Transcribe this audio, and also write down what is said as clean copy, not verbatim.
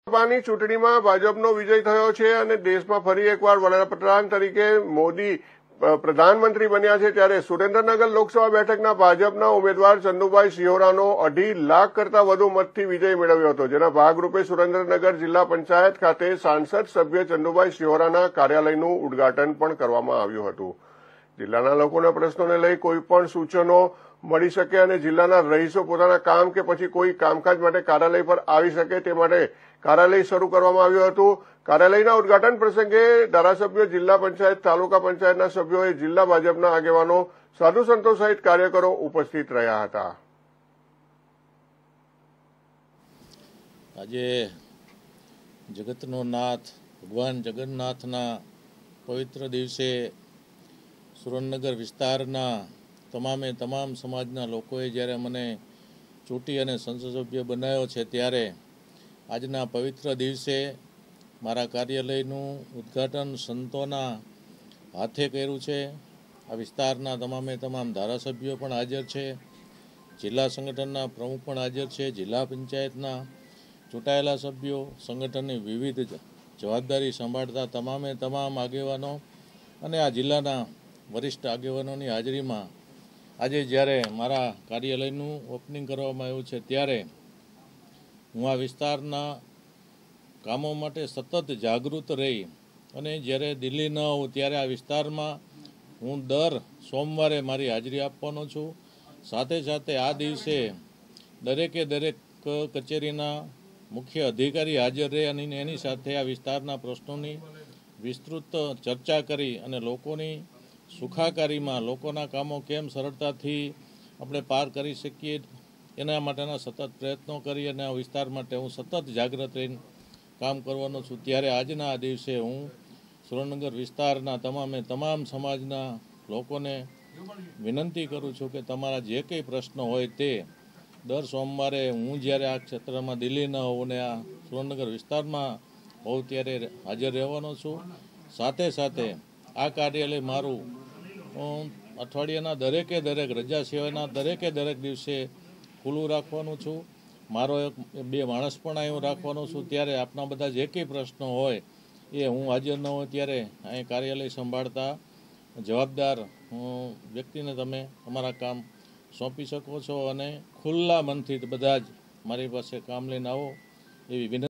લોકસભાની ચૂંટણીમાં ભાજપનો વિજય થયો છે અને દેશમાં ફરી એકવાર વડાપ્રધાન તરીકે મોદી પ્રધાનમંત્રી બન્યા છે, ત્યારે સુરેન્દ્રનગર લોકસભા બેઠકના ભાજપના ઉમેદવાર ચંદુભાઈ શિહોરાનો 2.5 લાખ કરતા વધુ મતથી વિજય મેળવ્યો હતો, જેના ભાગરૂપે સુરેન્દ્રનગર જિલ્લા પંચાયત ખાતે સાંસદ સભ્ય ચંદુભાઈ શિહોરાના કાર્યાલયનું ઉદ્ઘાટન પણ કરવામાં આવ્યું હતું। જિલ્લાના લોકોના પ્રશ્નોને લઈ કોઈ પણ સૂચનો મળી શકે અને જિલ્લાના રહીશો પોતાના કામ કે પછી કોઈ કામકાજ માટે કાર્યાલય પર આવી શકે તે માટે કાર્યાલય શરૂ કરવામાં આવ્યું હતું। કાર્યાલયના ઉદ્ઘાટન પ્રસંગે ધારાસભ્યો, જિલ્લા પંચાયત, તાલુકા પંચાયતના સભ્યોએ જિલ્લા ભાજપના આગેવાનો, સાધુ સંતો સહિત કાર્યકરો ઉપસ્થિત રહ્યા હતા। આજે જગતનો નાથ ભગવાન જગન્નાથના પવિત્ર દિવસે સુરેન્દ્રનગર વિસ્તારના તમામ સમાજના લોકોએ જ્યારે મને ચૂંટી અને સંસદ સભ્ય બનાવ્યો છે, ત્યારે આજના પવિત્ર દિવસે મારા કાર્યાલયનું ઉદ્ઘાટન સંતોના હાથે કર્યું છે। આ વિસ્તારના તમામ ધારાસભ્યો પણ હાજર છે, જિલ્લા સંગઠનના પ્રમુખ પણ હાજર છે, જિલ્લા પંચાયતના ચૂંટાયેલા સભ્યો, સંગઠનની વિવિધ જવાબદારી સંભાળતા તમામ આગેવાનો અને આ જિલ્લાના વરિષ્ઠ આગેવાનોની હાજરીમાં આજે જ્યારે મારા કાર્યાલયનું ઓપનિંગ કરવામાં આવ્યું છે, ત્યારે હું આ વિસ્તારના કામો માટે સતત જાગૃત રહી અને જ્યારે દિલ્હી ન હોઉં ત્યારે આ વિસ્તારમાં હું દર સોમવારે મારી હાજરી આપવાનો છું। સાથે આ દિવસે દરેક કચેરીના મુખ્ય અધિકારી હાજર રહે અને એની સાથે આ વિસ્તારના પ્રશ્નોની વિસ્તૃત ચર્ચા કરી અને લોકોની સુખાકારીમાં લોકોના કામો કેમ સરળતાથી આપણે પાર કરી શકીએ એના માટેના સતત પ્રયત્નો કરી અને આ વિસ્તાર માટે હું સતત જાગૃત રહીને કામ કરવાનો છું। ત્યારે આજના આ દિવસે હું સુરેન્દ્રનગર વિસ્તારના તમામ સમાજના લોકોને વિનંતી કરું છું કે તમારા જે કંઈ પ્રશ્નો હોય તે દર સોમવારે હું જ્યારે આ ક્ષેત્રમાં દિલ્હી ન હોઉં અને આ સુરેન્દ્રનગર વિસ્તારમાં હોઉં ત્યારે હાજર રહેવાનો છું। સાથે આ કાર્યાલય મારું અઠવાડિયાના દરેક રજા સિવાયના દરેક દિવસે ખુલ્લું રાખવાનું છું। મારો 2 માણસ પણ અહીં રાખવાનો છું। ત્યારે આપના બધા જે કંઈ પ્રશ્નો હોય એ હું હાજર ન હોય ત્યારે અહીં કાર્યાલય સંભાળતા જવાબદાર વ્યક્તિને તમે તમારા કામ સોંપી શકો છો અને ખુલ્લા મનથી બધા જ મારી પાસે કામ લઈને આવો એવી વિનંતી।